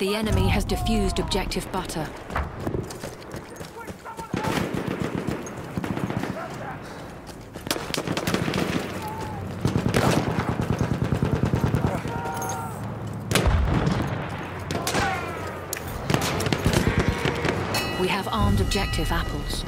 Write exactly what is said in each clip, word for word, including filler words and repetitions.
The enemy has defused objective butter. We have armed objective apples.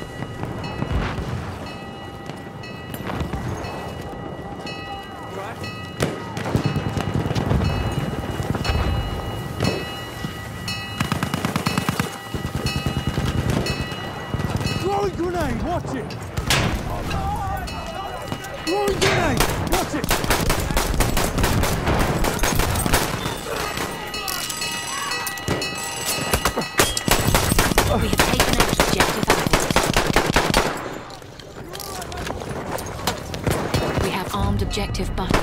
Throwing grenade, watch it! Throwing grenade, watch it! We have taken out objective apples. We have armed objective butter.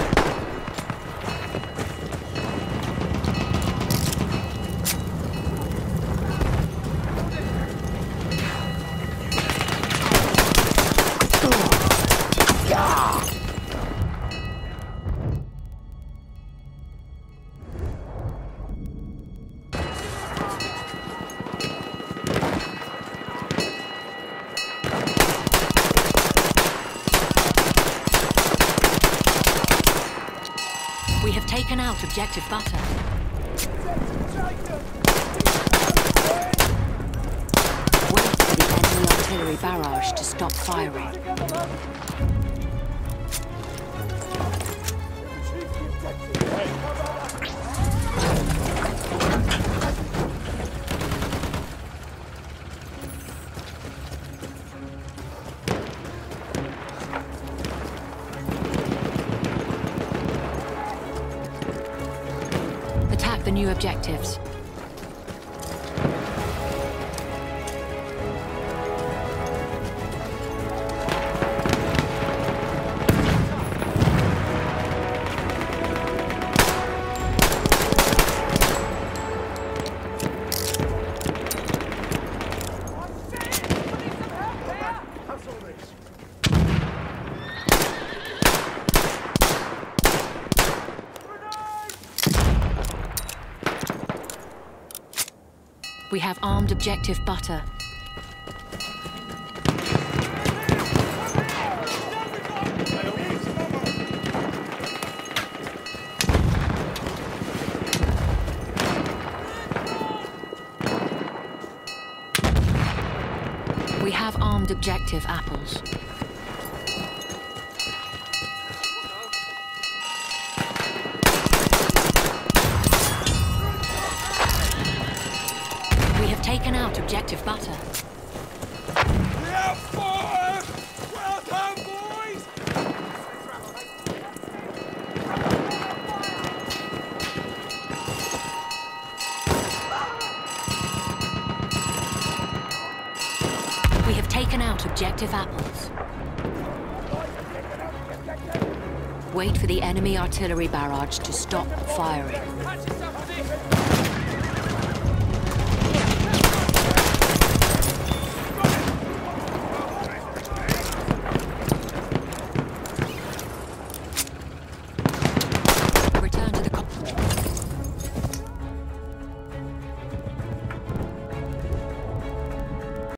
We have taken out objective butter. Wait for the enemy artillery barrage to stop firing. Attack the new objectives. We have armed objective butter. We have armed objective apples. We have taken out objective butter. Yeah, fire! Well done, boys! We have taken out objective apples. Wait for the enemy artillery barrage to stop firing.